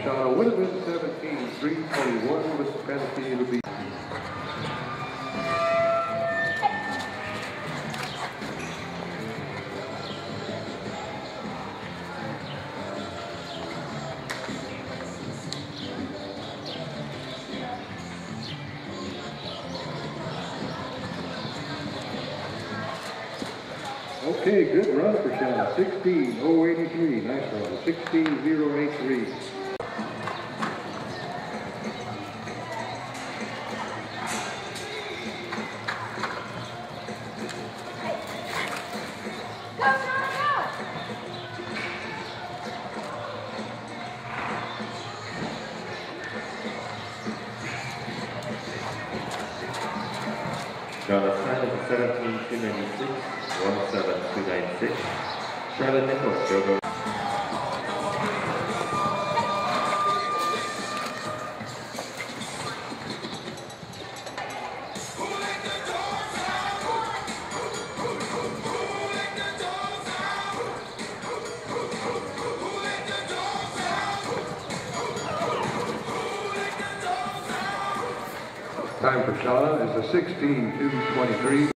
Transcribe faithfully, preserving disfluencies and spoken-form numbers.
Shauna would have been seventeen three twenty-one with the penalty. It'll be okay, good run for Shauna. sixteen oh eighty-three. Nice run. sixteen oh eighty-three. Shauna Simon, seventeen two ninety-six, one seven two nine six. Charlotte Nichols, Jogo. Time for Shauna is a sixteen two twenty-three.